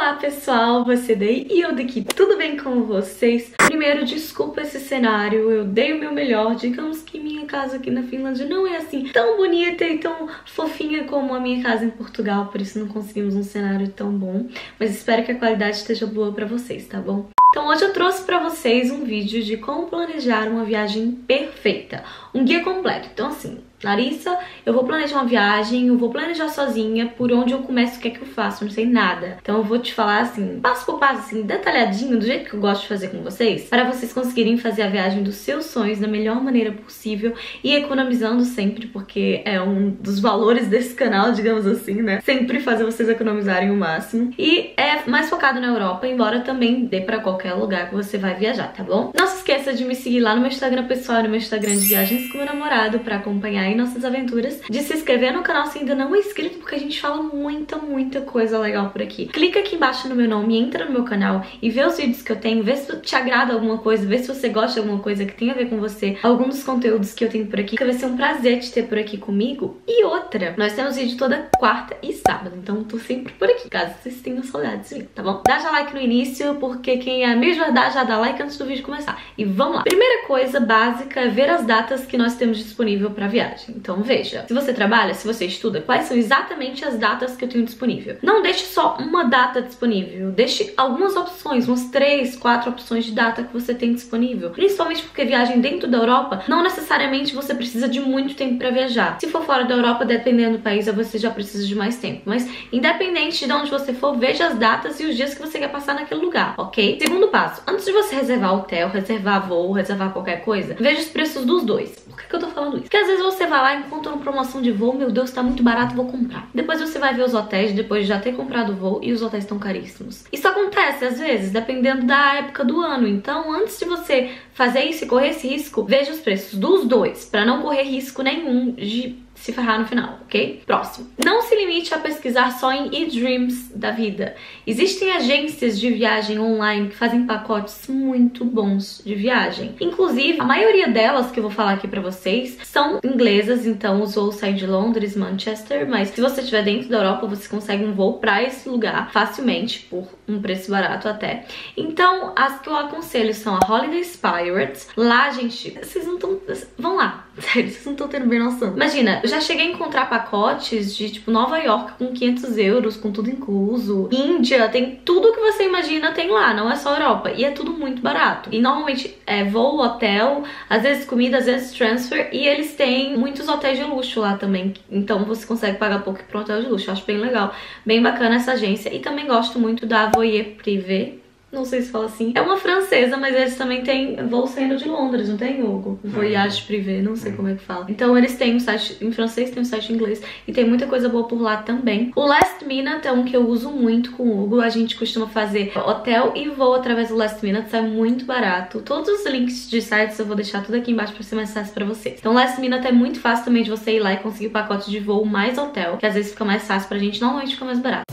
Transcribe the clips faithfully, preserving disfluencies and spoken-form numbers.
Olá pessoal, você daí e eu daqui, tudo bem com vocês? Primeiro, desculpa esse cenário, eu dei o meu melhor, digamos que minha casa aqui na Finlândia não é assim tão bonita e tão fofinha como a minha casa em Portugal, por isso não conseguimos um cenário tão bom, mas espero que a qualidade esteja boa pra vocês, tá bom? Então hoje eu trouxe pra vocês um vídeo de como planejar uma viagem perfeita, um guia completo. Então assim, Larissa, eu vou planejar uma viagem, eu vou planejar sozinha, por onde eu começo, o que é que eu faço, eu não sei nada. Então eu vou te falar assim, passo por passo, assim, detalhadinho, do jeito que eu gosto de fazer com vocês, para vocês conseguirem fazer a viagem dos seus sonhos da melhor maneira possível e economizando sempre, porque é um dos valores desse canal, digamos assim, né? Sempre fazer vocês economizarem o máximo. E é mais focado na Europa, embora também dê pra qualquer lugar que você vai viajar, tá bom? Não se esqueça de me seguir lá no meu Instagram pessoal e no meu Instagram de viagens com meu namorado pra acompanhar aí nossas aventuras, de se inscrever no canal se ainda não é inscrito, porque a gente fala muita, muita coisa legal por aqui. Clica aqui embaixo no meu nome, entra no meu canal e vê os vídeos que eu tenho, vê se te agrada alguma coisa, vê se você gosta de alguma coisa que tem a ver com você, algum dos conteúdos que eu tenho por aqui, que vai ser um prazer te ter por aqui comigo. E outra, nós temos vídeo toda quarta e sábado, então tô sempre por aqui, caso vocês tenham saudades de mim, tá bom? Dá já like no início, porque quem é amigo de verdade já dá like antes do vídeo começar. E vamos lá! Primeira coisa básica é ver as datas que nós temos disponível pra viagem. Então veja, se você trabalha, se você estuda, quais são exatamente as datas que eu tenho disponível. Não deixe só uma data disponível, deixe algumas opções, umas três, quatro opções de data que você tem disponível. Principalmente porque viagem dentro da Europa, não necessariamente você precisa de muito tempo pra viajar. Se for fora da Europa, dependendo do país, você já precisa de mais tempo. Mas independente de onde você for, veja as datas e os dias que você quer passar naquele lugar, ok? Segundo passo, antes de você reservar hotel, reservar voo, reservar qualquer coisa, veja os preços dos dois. Por que que eu tô falando isso? Porque às vezes você vai lá e encontra uma promoção de voo, meu Deus, tá muito barato, vou comprar. Depois você vai ver os hotéis, depois de já ter comprado o voo, e os hotéis estão caríssimos. Isso acontece às vezes, dependendo da época do ano. Então, antes de você fazer isso e correr esse risco, veja os preços dos dois, pra não correr risco nenhum de se ferrar no final, ok? Próximo. Não se limite a pesquisar só em eDreams da vida. Existem agências de viagem online que fazem pacotes muito bons de viagem. Inclusive, a maioria delas que eu vou falar aqui pra vocês são inglesas, então os voos saem de Londres, Manchester, mas se você estiver dentro da Europa, você consegue um voo pra esse lugar facilmente, por um preço barato até. Então, as que eu aconselho são a Holiday Pirates. Lá, gente, vocês não estão... Vão lá. Sério, vocês não estão tendo bem noção. Imagina, eu já cheguei a encontrar pacotes de, tipo, Nova York com quinhentos euros, com tudo incluso. Índia, tem tudo que você imagina tem lá, não é só Europa. E é tudo muito barato. E normalmente é voo, hotel, às vezes comida, às vezes transfer. E eles têm muitos hotéis de luxo lá também. Então você consegue pagar pouco para um hotel de luxo. Eu acho bem legal, bem bacana essa agência. E também gosto muito da Voyage Privé. Não sei se fala assim. É uma francesa, mas eles também têm voo saindo de Londres, não tem, Hugo? Voyage Privé, não sei como é que fala. Então eles têm um site em francês, tem um site em inglês e tem muita coisa boa por lá também. O Last Minute é um que eu uso muito com o Hugo. A gente costuma fazer hotel e voo através do Last Minute, é muito barato. Todos os links de sites eu vou deixar tudo aqui embaixo pra ser mais fácil pra vocês. Então Last Minute é muito fácil também de você ir lá e conseguir o pacote de voo mais hotel, que às vezes fica mais fácil pra gente, normalmente fica mais barato.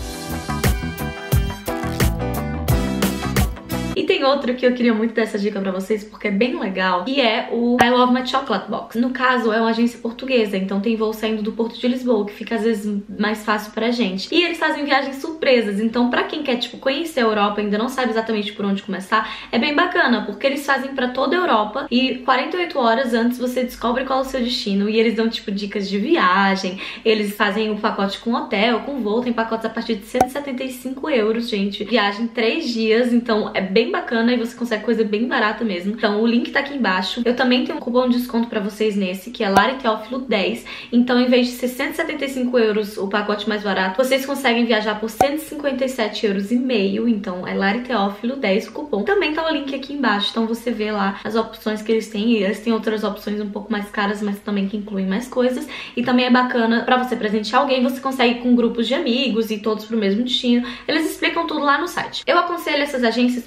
E tem outro que eu queria muito dar essa dica pra vocês, porque é bem legal, que é o I Love My Chocolate Box. No caso, é uma agência portuguesa, então tem voo saindo do Porto de Lisboa, que fica às vezes mais fácil pra gente. E eles fazem viagens surpresas, então pra quem quer, tipo, conhecer a Europa e ainda não sabe exatamente por onde começar, é bem bacana, porque eles fazem pra toda a Europa e quarenta e oito horas antes você descobre qual é o seu destino e eles dão, tipo, dicas de viagem, eles fazem o pacote com hotel, com voo, tem pacotes a partir de cento e setenta e cinco euros, gente. Viagem três dias, então é bem bacana e você consegue coisa bem barata mesmo. Então o link tá aqui embaixo. Eu também tenho um cupom de desconto pra vocês nesse, que é Lari Teófilo dez. Então em vez de ser cento e setenta e cinco euros o pacote mais barato, vocês conseguem viajar por cento e cinquenta e sete euros e meio. Então é Lari Teófilo dez o cupom. Também tá o link aqui embaixo, então você vê lá as opções que eles têm. E eles têm outras opções um pouco mais caras, mas também que incluem mais coisas. E também é bacana pra você presentear alguém, você consegue ir com grupos de amigos e todos pro mesmo destino. Eles explicam tudo lá no site. Eu aconselho essas agências porque às vezes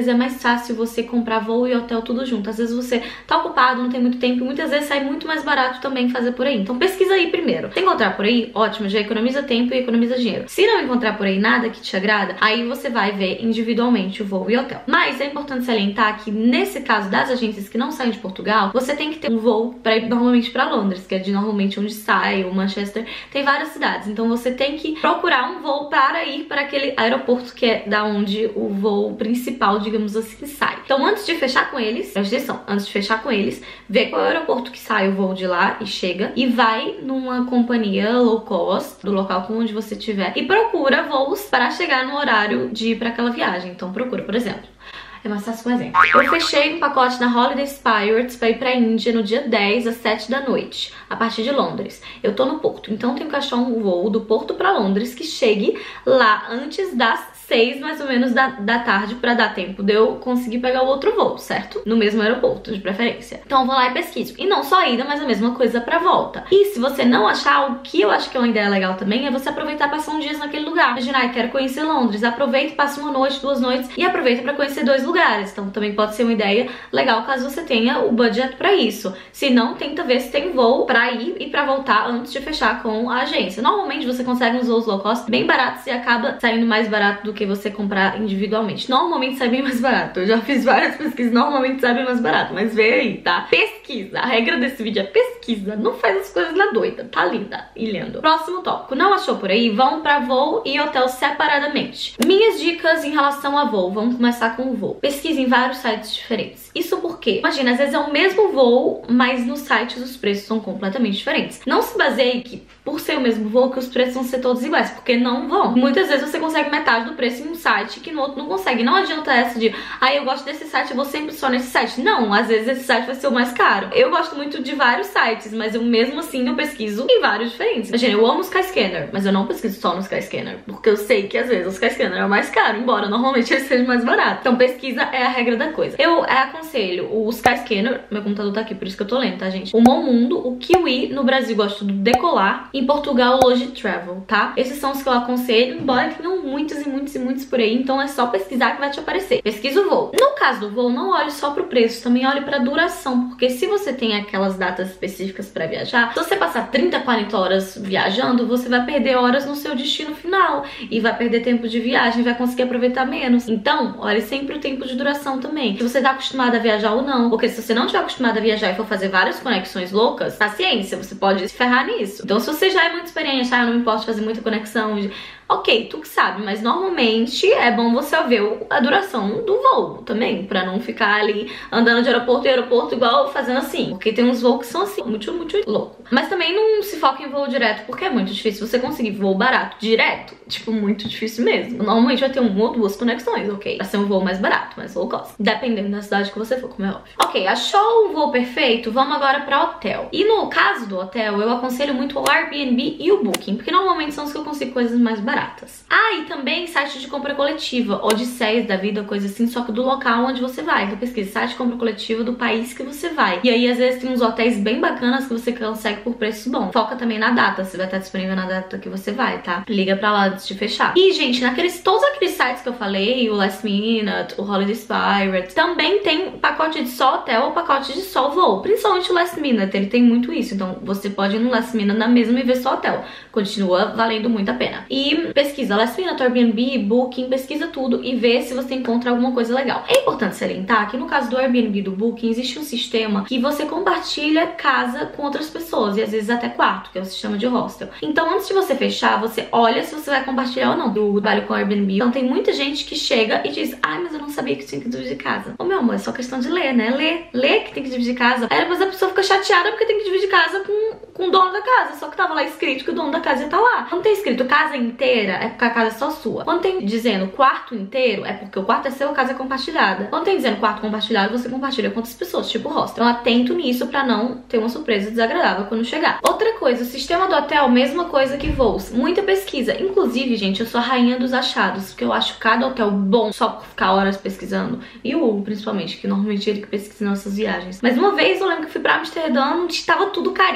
vezes é mais fácil você comprar voo e hotel tudo junto. Às vezes você tá ocupado, não tem muito tempo e muitas vezes sai muito mais barato também fazer por aí. Então pesquisa aí primeiro. Se encontrar por aí, ótimo, já economiza tempo e economiza dinheiro. Se não encontrar por aí nada que te agrada, aí você vai ver individualmente o voo e hotel. Mas é importante salientar que nesse caso das agências que não saem de Portugal, você tem que ter um voo para ir normalmente para Londres, que é de normalmente onde sai, ou Manchester, tem várias cidades. Então você tem que procurar um voo para ir para aquele aeroporto que é da onde o voo principal, digamos assim, sai. Então antes de fechar com eles, presta atenção, antes de fechar com eles, vê qual é o aeroporto que sai o voo de lá e chega, e vai numa companhia low cost do local com onde você estiver e procura voos para chegar no horário de ir para aquela viagem. Então procura, por exemplo, é mais fácil um exemplo. Eu fechei um pacote na Holiday Pirates pra ir pra Índia no dia dez às sete da noite, a partir de Londres. Eu tô no Porto, então tenho que achar um voo do Porto pra Londres que chegue lá antes das seis mais ou menos da, da tarde, pra dar tempo de eu conseguir pegar o outro voo, certo? No mesmo aeroporto, de preferência. Então eu vou lá e pesquiso. E não só a ida, mas a mesma coisa pra volta. E se você não achar, o que eu acho que é uma ideia legal também é você aproveitar e passar uns dias naquele lugar. Imagina, ah, quero conhecer Londres. Aproveita e passa uma noite, duas noites e aproveita pra conhecer dois lugares. Então também pode ser uma ideia legal caso você tenha o budget pra isso. Se não, tenta ver se tem voo pra ir e pra voltar antes de fechar com a agência. Normalmente você consegue uns voos low cost bem baratos e acaba saindo mais barato do que você comprar individualmente. Normalmente sai bem mais barato. Eu já fiz várias pesquisas, normalmente sai bem mais barato. Mas vê aí, tá? Pesquisa. A regra desse vídeo é pesquisa. Não faz as coisas na doida. Tá linda e lendo. Próximo tópico. Não achou por aí? Vão pra voo e hotel separadamente. Minhas dicas em relação a voo. Vamos começar com o voo. Pesquisa em vários sites diferentes. Isso porque, imagina, às vezes é o mesmo voo, mas nos sites os preços são completamente diferentes. Não se baseie que, por ser o mesmo voo, que os preços vão ser todos iguais, porque não vão. Muitas vezes você consegue metade do preço em um site que no outro não consegue. Não adianta essa de, ah, eu gosto desse site, eu vou sempre só nesse site. Não, às vezes esse site vai ser o mais caro. Eu gosto muito de vários sites, mas eu mesmo assim eu pesquiso em vários diferentes. Imagina, eu amo o Skyscanner, mas eu não pesquiso só no Skyscanner, porque eu sei que às vezes o Skyscanner é o mais caro, embora normalmente ele seja mais barato. Então pesquisa é a regra da coisa. Eu aconselho o Skyscanner, meu computador tá aqui, por isso que eu tô lendo, tá, gente? O Momundo, o Kiwi, no Brasil gosto do Decolar, em Portugal o Logitravel, tá? Esses são os que eu aconselho, embora tenham muitos e muitos e muitos por aí, então é só pesquisar que vai te aparecer. Pesquisa o voo. No caso do voo, não olhe só pro preço, também olhe pra duração, porque se você tem aquelas datas específicas pra viajar, se você passar trinta, quarenta horas viajando, você vai perder horas no seu destino final e vai perder tempo de viagem, vai conseguir aproveitar menos. Então, olhe sempre o tempo de duração também. Se você tá acostumado a viajar ou não, porque se você não estiver acostumado a viajar e for fazer várias conexões loucas, paciência, você pode se ferrar nisso. Então, se você já é muito experiente, ah, eu não me importo fazer muita conexão, ok, tu que sabe, mas normalmente é bom você ver a duração do voo também, pra não ficar ali andando de aeroporto em aeroporto igual fazendo assim, porque tem uns voos que são assim, muito, muito louco. Mas também não se foca em voo direto, porque é muito difícil você conseguir voo barato direto, tipo, muito difícil mesmo. Normalmente vai ter uma ou duas conexões, ok, pra ser um voo mais barato, mais low cost, dependendo da cidade que você for, como é óbvio. Ok, achou o voo perfeito? Vamos agora pra hotel. E no caso do hotel, eu aconselho muito o Airbnb e o Booking, porque normalmente são os que eu consigo coisas mais baratas. Ah, e também sites de compra coletiva, odisseias da vida, coisa assim, só que do local onde você vai. Então pesquisa site de compra coletiva do país que você vai. E aí às vezes tem uns hotéis bem bacanas que você consegue por preço bom. Foca também na data, se vai estar disponível na data que você vai, tá? Liga pra lá antes de fechar. E gente, naqueles, todos aqueles sites que eu falei, o Last Minute, o Holiday Pirates, também tem pacote de só hotel ou pacote de só voo. Principalmente o Last Minute, ele tem muito isso. Então você pode ir no Last Minute na mesma e ver só hotel. Continua valendo muito a pena. E pesquisa Last Minute, Airbnb, Booking, pesquisa tudo e vê se você encontra alguma coisa legal. É importante salientar que no caso do Airbnb e do Booking existe um sistema que você compartilha casa com outras pessoas e às vezes até quarto, que é o sistema de hostel. Então antes de você fechar, você olha se você vai compartilhar ou não. Eu trabalho com Airbnb, então tem muita gente que chega e diz, ai, mas eu não sabia que tinha que dividir casa. Ô meu amor, é só questão de ler, né? Ler, ler que tem que dividir casa. Aí depois a pessoa fica chateada porque tem que dividir casa com, com o dono da casa, só que tava lá escrito que o dono da casa ia estar lá. Quando tem escrito casa inteira, é porque a casa é só sua. Quando tem dizendo quarto inteiro, é porque o quarto é seu, a casa é compartilhada. Quando tem dizendo quarto compartilhado, você compartilha com outras pessoas, tipo hostel. Então atento nisso pra não ter uma surpresa desagradável quando chegar. Outra coisa, o sistema do hotel, mesma coisa que voos. Muita pesquisa. Inclusive, gente, eu sou a rainha dos achados, porque eu acho cada hotel bom só por ficar horas pesquisando. E o Hugo, principalmente, que normalmente ele que pesquisa nossas viagens. Mas uma vez eu lembro que eu fui pra Amsterdã, estava tudo caríssimo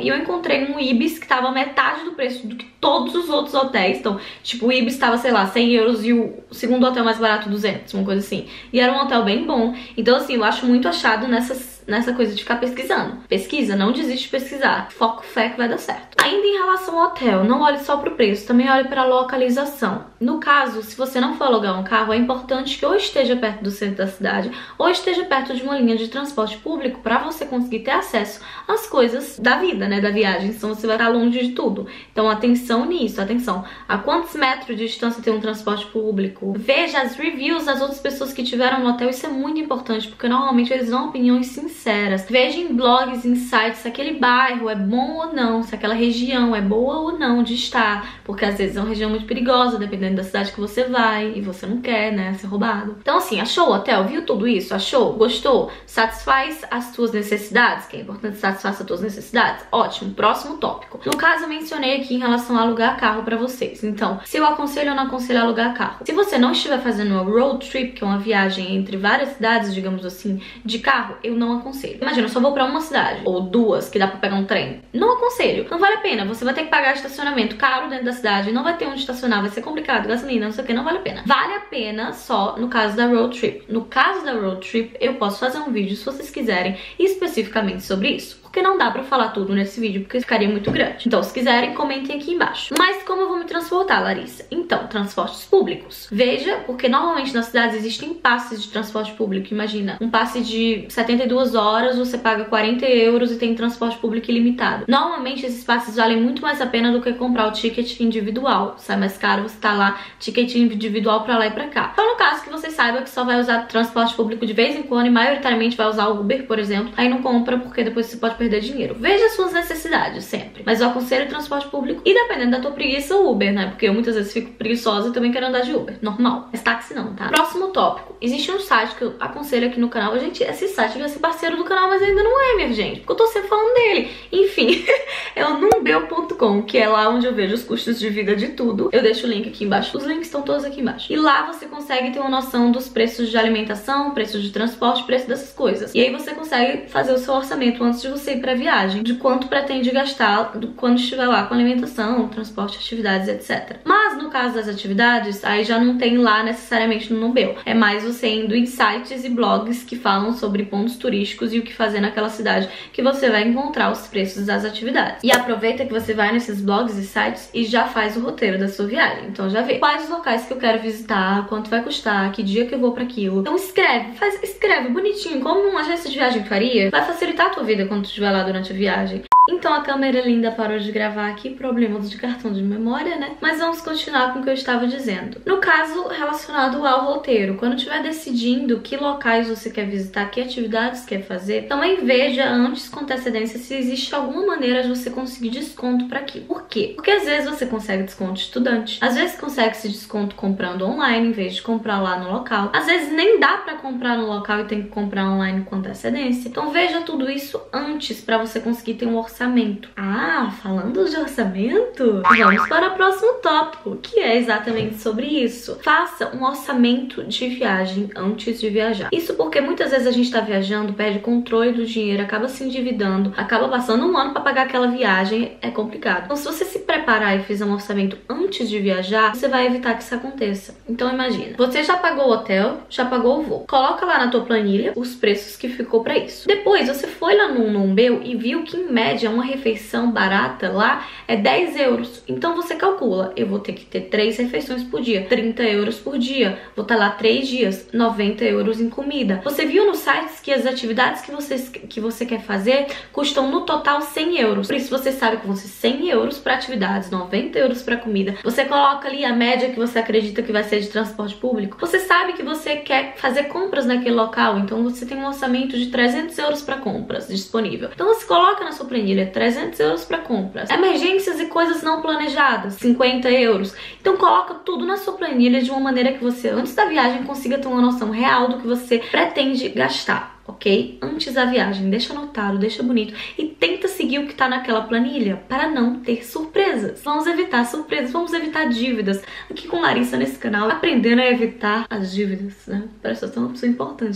e eu encontrei um Ibis que tava metade do preço do que todos os outros hotéis. Então, tipo, o Ibis tava, sei lá, cem euros e o segundo hotel mais barato duzentos, uma coisa assim. E era um hotel bem bom. Então, assim, eu acho muito achado nessas, nessa coisa de ficar pesquisando. Pesquisa, não desiste de pesquisar. Foco, fé que vai dar certo. Ainda em relação ao hotel, não olhe só pro preço, também olhe pra localização. No caso, se você não for alugar um carro, é importante que ou esteja perto do centro da cidade ou esteja perto de uma linha de transporte público para você conseguir ter acesso às coisas da vida, né, da viagem. Senão você vai estar longe de tudo. Então, atenção nisso, atenção. A quantos metros de distância tem um transporte público? Veja as reviews das outras pessoas que tiveram no hotel, isso é muito importante, porque normalmente eles dão opiniões sinceras. Veja em blogs, em sites, se aquele bairro é bom ou não, se aquela região é boa ou não de estar, porque às vezes é uma região muito perigosa, dependendo da cidade que você vai, e você não quer, né, ser roubado. Então, assim, achou o hotel? Viu tudo isso? Achou? Gostou? Satisfaz as tuas necessidades? Que é importante satisfazer as tuas necessidades? Ótimo. Próximo tópico. No caso, eu mencionei aqui em relação a alugar carro pra vocês. Então, se eu aconselho ou não aconselho a alugar carro? Se você não estiver fazendo uma road trip, que é uma viagem entre várias cidades, digamos assim, de carro, eu não aconselho. Imagina, eu só vou pra uma cidade, ou duas, que dá pra pegar um trem. Não aconselho. Não vale a pena. Você vai ter que pagar estacionamento caro dentro da cidade, não vai ter onde estacionar, vai ser complicado, gasolina, não sei o que, não vale a pena. Vale a pena só no caso da road trip. No caso da road trip, eu posso fazer um vídeo, se vocês quiserem, especificamente sobre isso. Porque não dá pra falar tudo nesse vídeo, porque ficaria muito grande. Então, se quiserem, comentem aqui embaixo. Mas como eu vou me transportar, Larissa? Então, transportes públicos. Veja, porque normalmente nas cidades existem passes de transporte público. Imagina, um passe de setenta e duas horas, você paga quarenta euros e tem transporte público ilimitado. Normalmente, esses passes valem muito mais a pena do que comprar o ticket individual. Sai mais caro, você tá lá, ticket individual pra lá e pra cá. Então, no caso que você saiba que só vai usar transporte público de vez em quando e maioritariamente vai usar o Uber, por exemplo, aí não compra, porque depois você pode perder dinheiro. Veja as suas necessidades sempre. Mas eu aconselho o transporte público e dependendo da tua preguiça, o Uber, né? Porque eu muitas vezes fico preguiçosa e também quero andar de Uber. Normal. Mas táxi não, tá? Próximo tópico. Existe um site que eu aconselho aqui no canal. Gente, esse site vai ser parceiro do canal, mas ainda não é, minha gente. Porque eu tô sempre falando dele. Enfim, é o numbeo ponto com, que é lá onde eu vejo os custos de vida de tudo. Eu deixo o link aqui embaixo. Os links estão todos aqui embaixo. E lá você consegue ter uma noção dos preços de alimentação, preços de transporte, preço dessas coisas. E aí você consegue fazer o seu orçamento antes de você ir pra viagem. De quanto pretende gastar quando estiver lá com alimentação, transporte, atividades, etcétera. Mas no caso das atividades, aí já não tem lá necessariamente no Numbeo. É mais você indo em sites e blogs que falam sobre pontos turísticos e o que fazer naquela cidade que você vai encontrar os preços das atividades. E aproveita que você vai nesses blogs e sites e já faz o roteiro da sua viagem. Então já vê quais os locais que eu quero visitar, quanto vai custar, que dia que eu vou pra aquilo. Então escreve, faz, escreve bonitinho, como uma agência de viagem faria. Vai facilitar a tua vida quando tu estiver lá durante a viagem. Então a câmera linda parou de gravar aqui, problemas de cartão de memória, né? Mas vamos continuar com o que eu estava dizendo. No caso relacionado ao roteiro, quando estiver decidindo que locais você quer visitar, que atividades quer fazer, também veja antes com antecedência se existe alguma maneira de você conseguir desconto para aquilo. Por quê? Porque às vezes você consegue desconto de estudante, às vezes consegue esse desconto comprando online em vez de comprar lá no local, às vezes nem dá para comprar no local e tem que comprar online com antecedência. Então veja tudo isso antes para você conseguir ter um orçamento. Orçamento. Ah, falando de orçamento, vamos para o próximo tópico, que é exatamente sobre isso. Faça um orçamento de viagem antes de viajar. Isso porque muitas vezes a gente tá viajando, perde controle do dinheiro, acaba se endividando, acaba passando um ano para pagar aquela viagem, é complicado. Então, se você se preparar e fizer um orçamento antes de viajar, você vai evitar que isso aconteça. Então, imagina, você já pagou o hotel, já pagou o voo. Coloca lá na tua planilha os preços que ficou para isso. Depois, você foi lá no Numbeo e viu que em média uma refeição barata lá é dez euros. Então você calcula, eu vou ter que ter três refeições por dia, trinta euros por dia, vou estar lá três dias, noventa euros em comida. Você viu nos sites que as atividades que você, que você quer fazer custam no total cem euros. Por isso você sabe que vão ser cem euros para atividades, noventa euros para comida. Você coloca ali a média que você acredita que vai ser de transporte público. Você sabe que você quer fazer compras naquele local, então você tem um orçamento de trezentos euros para compras disponível. Então você coloca na sua planilha trezentos euros para compras. Emergências e coisas não planejadas, cinquenta euros. Então coloca tudo na sua planilha de uma maneira que você, antes da viagem, consiga ter uma noção real do que você pretende gastar. Ok? Antes da viagem, deixa anotado, deixa bonito e tenta seguir o que tá naquela planilha para não ter surpresas. Vamos evitar surpresas, vamos evitar dívidas. Aqui com Larissa nesse canal, aprendendo a evitar as dívidas, né? Presta atenção, é uma pessoa importante, né?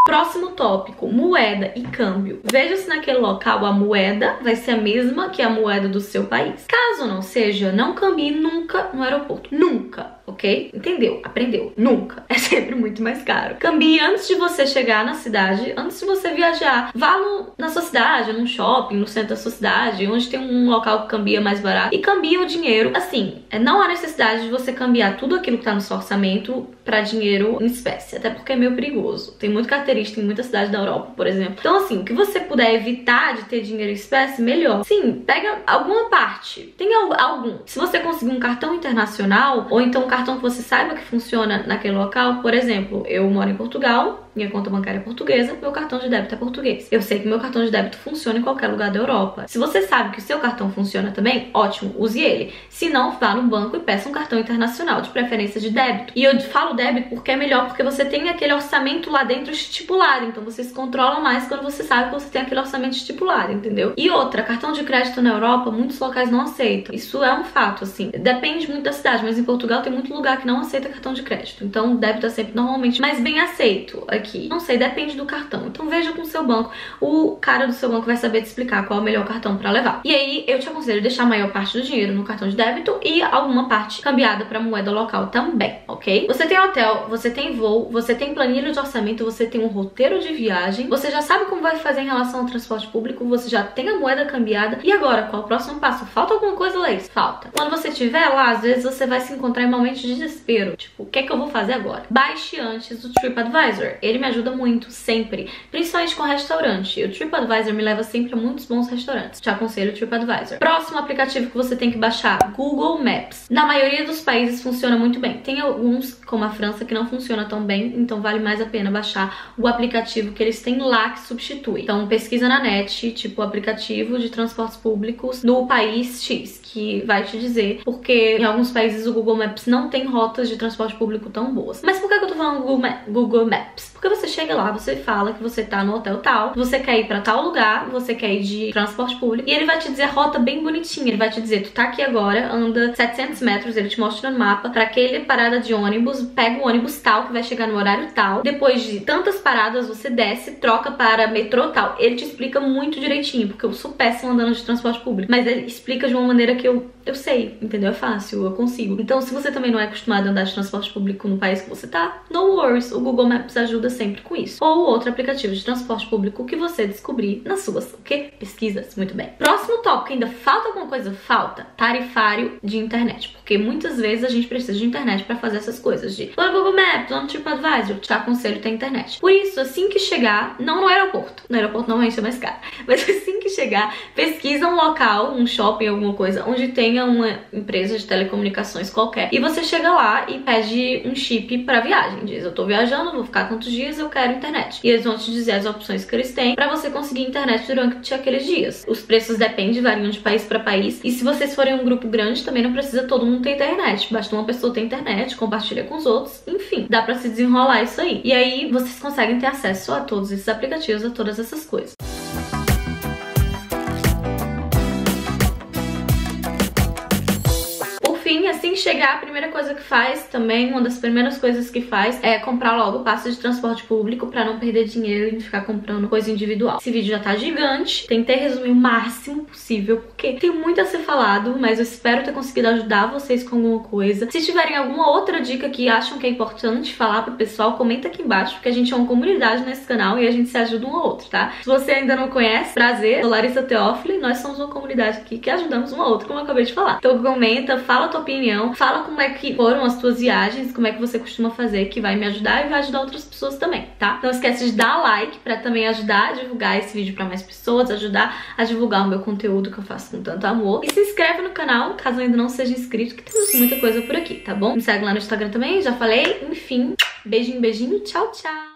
Próximo tópico, moeda e câmbio. Veja se naquele local a moeda vai ser a mesma que a moeda do seu país. Caso não seja, não cambie nunca no aeroporto. Nunca, ok? Entendeu? Aprendeu? Nunca. É sempre muito mais caro. Cambie antes de você chegar na cidade, antes de você viajar. Vá no, na sua cidade, num shopping, no centro da sua cidade, onde tem um local que cambia mais barato. E cambie o dinheiro. Assim, não há necessidade de você cambiar tudo aquilo que tá no seu orçamento pra dinheiro em espécie. Até porque é meio perigoso. Tem muito carteirista em muitas cidades da Europa, por exemplo. Então, assim, o que você puder evitar de ter dinheiro em espécie, melhor. Sim, pega alguma parte. Tem algum. Se você conseguir um cartão internacional, ou então um cartão que você saiba que funciona naquele local, por exemplo, eu moro em Portugal, minha conta bancária é portuguesa, meu cartão de débito é português. Eu sei que meu cartão de débito funciona em qualquer lugar da Europa. Se você sabe que o seu cartão funciona também, ótimo, use ele. Se não, vá no banco e peça um cartão internacional, de preferência de débito. E eu falo débito porque é melhor, porque você tem aquele orçamento lá dentro estipulado, então você se controla mais quando você sabe que você tem aquele orçamento estipulado, entendeu? E outra, cartão de crédito na Europa, muitos locais não aceitam. Isso é um fato, assim. Depende muito da cidade, mas em Portugal tem muito lugar que não aceita cartão de crédito. Então, débito é sempre normalmente mais bem aceito aqui. Não sei, depende do cartão. Então veja com o seu banco. O cara do seu banco vai saber te explicar qual é o melhor cartão pra levar. E aí, eu te aconselho deixar a maior parte do dinheiro no cartão de débito e alguma parte cambiada pra moeda local também, ok? Você tem hotel, você tem voo, você tem planilha de orçamento, você tem um roteiro de viagem, você já sabe como vai fazer em relação ao transporte público, você já tem a moeda cambiada. E agora, qual é o próximo passo? Falta alguma coisa, Leis? Falta. Quando você estiver lá, às vezes você vai se encontrar em momentos de desespero. Tipo, o que é que eu vou fazer agora? Baixe antes o TripAdvisor. Ele me ajuda muito, sempre. Principalmente com restaurante. O TripAdvisor me leva sempre a muitos bons restaurantes. Te aconselho o TripAdvisor. Próximo aplicativo que você tem que baixar, Google Maps. Na maioria dos países funciona muito bem. Tem alguns, como a França, que não funciona tão bem, então vale mais a pena baixar o aplicativo que eles têm lá que substitui. Então pesquisa na net, tipo, aplicativo de transportes públicos no país X, que vai te dizer, porque em alguns países o Google Maps não tem rotas de transporte público tão boas. Mas por que eu tô falando Google, Ma Google Maps? Porque você chega lá, você fala que você tá no hotel tal, você quer ir pra tal lugar, você quer ir de transporte público, e ele vai te dizer a rota bem bonitinha. Ele vai te dizer, tu tá aqui agora, anda setecentos metros, ele te mostra no mapa, pra aquele parada de ônibus, pega o ônibus tal, que vai chegar no horário tal, depois de tantas paradas você desce, troca para metrô tal. Ele te explica muito direitinho, porque eu sou péssima andando de transporte público, mas ele explica de uma maneira que eu, eu sei, entendeu? É fácil, eu consigo. Então, se você também não é acostumado a andar de transporte público no país que você tá, no worries, o Google Maps ajuda sempre com isso. Ou outro aplicativo de transporte público que você descobrir nas suas, ok? Pesquisas, muito bem. Próximo tópico, ainda falta alguma coisa? Falta tarifário de internet, porque muitas vezes a gente precisa de internet pra fazer essas coisas de lá no Google Maps, lá no TripAdvisor, te aconselho ter internet. Por isso, assim que chegar, não no aeroporto, no aeroporto normalmente é mais caro, mas assim que chegar, pesquisa um local, um shopping, alguma coisa, onde tenha uma empresa de telecomunicações qualquer, e você chega lá e pede um chip pra viagem. Diz, eu tô viajando, vou ficar tantos dias, eu quero internet. E eles vão te dizer as opções que eles têm pra você conseguir internet durante aqueles dias. Os preços dependem, variam de país pra país, e se vocês forem um grupo grande, também não precisa todo mundo ter internet. Basta uma pessoa ter internet, compartilha com os outros, enfim, dá pra se desenrolar isso aí. E aí vocês conseguem ter acesso a todos esses aplicativos, a todas essas coisas. Assim que chegar, a primeira coisa que faz também, uma das primeiras coisas que faz é comprar logo o passe de transporte público pra não perder dinheiro e ficar comprando coisa individual. Esse vídeo já tá gigante, tentei resumir o máximo possível, porque tem muito a ser falado, mas eu espero ter conseguido ajudar vocês com alguma coisa. Se tiverem alguma outra dica que acham que é importante falar pro pessoal, comenta aqui embaixo, porque a gente é uma comunidade nesse canal e a gente se ajuda um ao outro, tá? Se você ainda não conhece, prazer, sou Larissa Teófilo, nós somos uma comunidade aqui que ajudamos um ao outro, como eu acabei de falar. Então comenta, fala a tua opinião, fala como é que foram as tuas viagens, como é que você costuma fazer, que vai me ajudar e vai ajudar outras pessoas também, tá? Não esquece de dar like pra também ajudar a divulgar esse vídeo pra mais pessoas, ajudar a divulgar o meu conteúdo que eu faço com tanto amor. E se inscreve no canal, caso ainda não seja inscrito, que temos muita coisa por aqui, tá bom? Me segue lá no Instagram também, já falei. Enfim, beijinho, beijinho, tchau, tchau!